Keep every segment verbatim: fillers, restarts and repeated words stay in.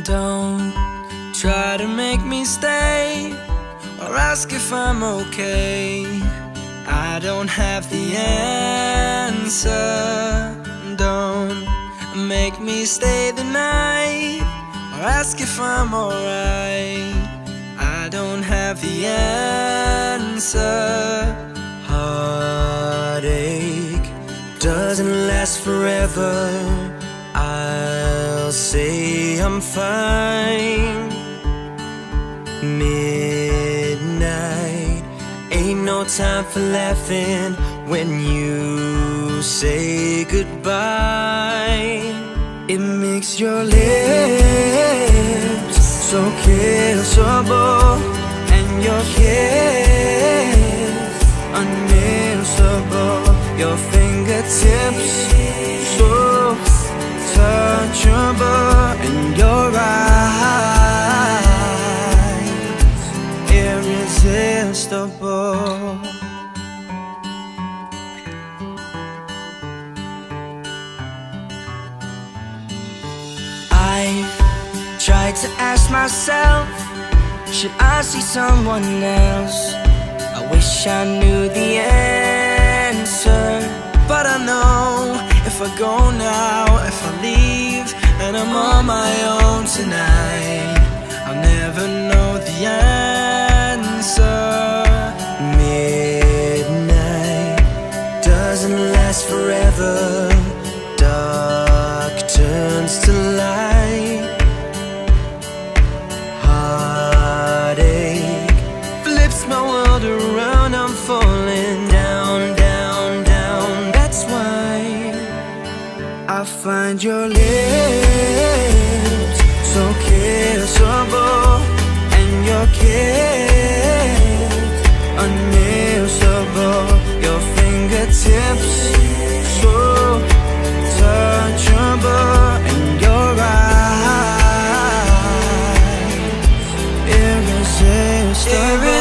Don't try to make me stay or ask if I'm okay. I don't have the answer. Don't make me stay the night or ask if I'm alright. I don't have the answer. Heartache doesn't last forever. I'll say I'm fine. Midnight ain't no time for laughing when you say goodbye. It makes your lips so kissable and your kiss unmissable. Your fingertips so touchable and your eyes irresistible. I've tried to ask myself, should I see someone else? I wish I knew the answer, but I know if I go now, if I leave and I'm on my own tonight, I'll never know the answer. Midnight doesn't last forever. Dark turns to light. Heartache flips my world around. I'm falling down, down, down. That's why I find your lips so kissable and your kiss unmissable. Your fingertips so touchable and your eyes irresistible.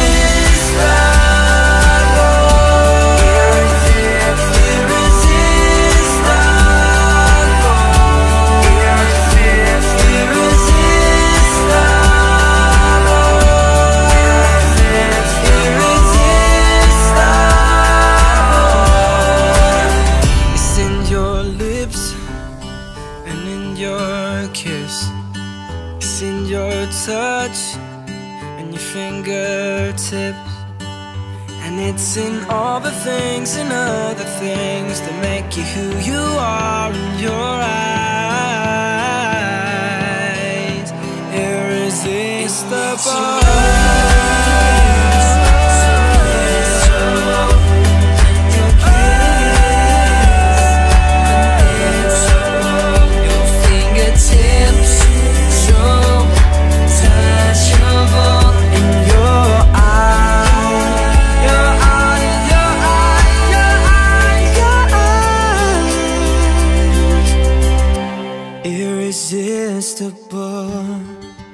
It's in your touch and your fingertips, and it's in all the things and other things that make you who you are in your eyes. Irresistible. Irresistible.